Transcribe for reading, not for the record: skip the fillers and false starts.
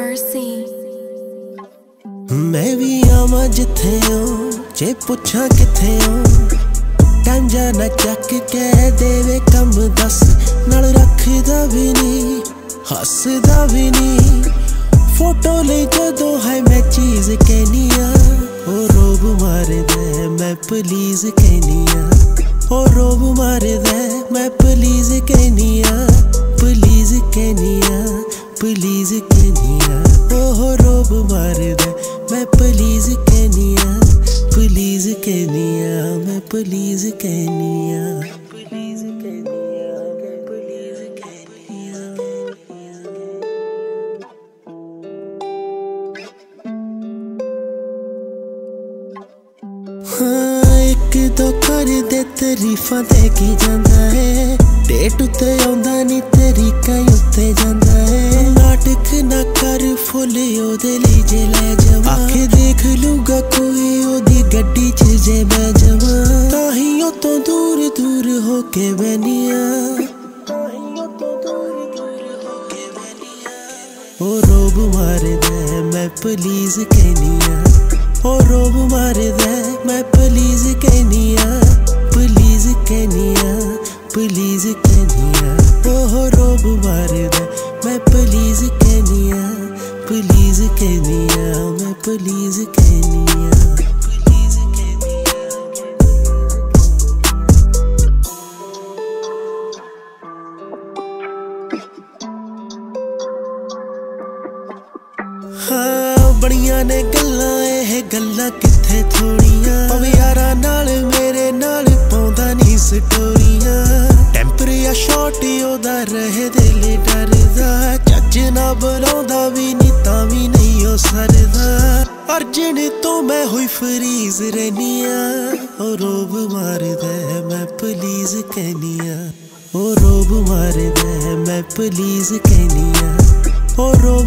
Mercy। मैं भी आवां जिथे हो जे पुछां किथे हो टाइम जाना चक कह देवे कम दस नाल रखदा भी नहीं हसदा भी नहीं फोटो ले जदों है मैं चीज कहनिया ओ रोब मार दे मैं प्लीज कहनिया ओ रोब मार दे मैं प्लीज कहनिया प्लीज कहनिया प्लीज कहनिया ओ रोब मार दे मैं प्लीज कहनिया प्लीज कहनिया मैं प्लीज कहनिया प्लीज कहनिया मैं प्लीज कहनिया। हाँ एक दो कर दे तारीफां दे की जांदा है डेट उत्ते आउंदा नी तरीका उत्ते जांदा है नाटक ना कर फुल ओदे लई जे ले जावां आखे देख लूगा कोई ओदी गड्डी च जे मैं जावां ताहियों तो दूर दूर होके बनिया ओ रोब मार दे मैं प्लीज कहनिया ओ रोब मार दे मैं प्लीज कहनिया प्लीज कहनिया प्लीज कहनिया ओ रोब मार दे मैं प्लीज कहनिया प्लीज कहनिया मैं प्लीज कहनिया प्लीज कहनिया। हाँ बड़ियां ने गल्लां एह गल्लां किथे थोड़ियां पवे यारां नाल मेरे नाल पाउंदा नी स्टोरियां टैंपर या शॉट ओदा रहे दिल डरदा चज ना बुलाउंदा भी नी तां भी नहीं ओ सरदा अर्जन तो मैं हुई फरीज रहनिया ओ रोब मार दे मैं प्लीज कहनिया ओ रोब मार दे मैं प्लीज कहनिया ओ